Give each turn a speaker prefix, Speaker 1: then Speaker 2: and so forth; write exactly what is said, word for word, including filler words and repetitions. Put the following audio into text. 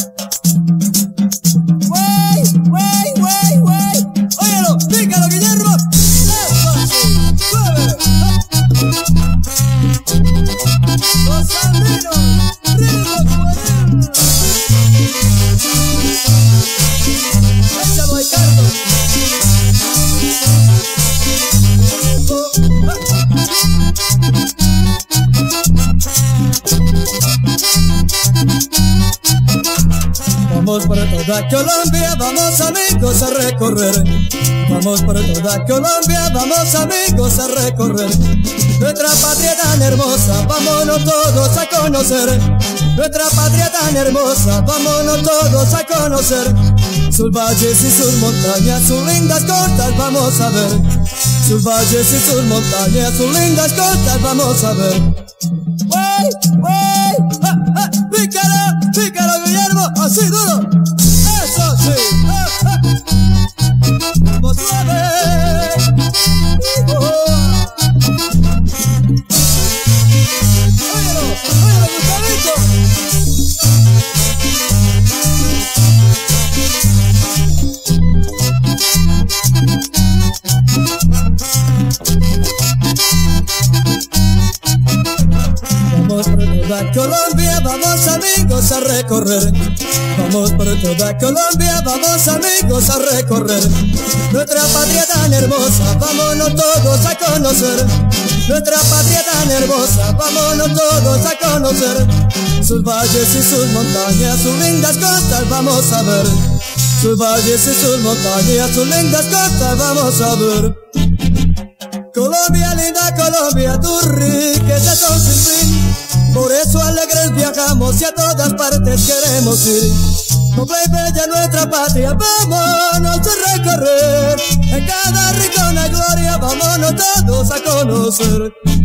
Speaker 1: Güey, güey, güey, güey. Óyelo, pícalo, Guillermo. Eso sí, suave. Los andinos, ritmo juvenil. Échalo ahí, Carlos. Vamos para toda Colombia, vamos amigos a recorrer. Vamos para toda Colombia, vamos amigos a recorrer. Nuestra patria tan hermosa, vámonos todos a conocer. Nuestra patria tan hermosa, vámonos todos a conocer. Sus valles y sus montañas, sus lindas costas vamos a ver. Sus valles y sus montañas, sus lindas costas vamos a ver. ¡Wey! ¡Wey! ¡Ah, ah! ¡Pícalo! ¡Pícalo, Guillermo! ¡Así duro! ¡Eso sí! ¡Ah, ah! ¡Vamos suave! ¡Oh! ¡Óyelo! ¡Óyelo, Gustavito! Vamos por toda Colombia, vamos amigos a recorrer. Vamos por toda Colombia, vamos amigos a recorrer. Nuestra patria tan hermosa, vámonos todos a conocer. Nuestra patria tan hermosa, vámonos todos a conocer. Sus valles y sus montañas, sus lindas costas vamos a ver. Sus valles y sus montañas, sus lindas costas vamos a ver. Colombia, linda Colombia, tus riquezas son sin fin. Por eso alegres viajamos y a todas partes queremos ir. Noble y bella nuestra patria, vámonos a recorrer. En cada rincón de gloria, vámonos todos a conocer.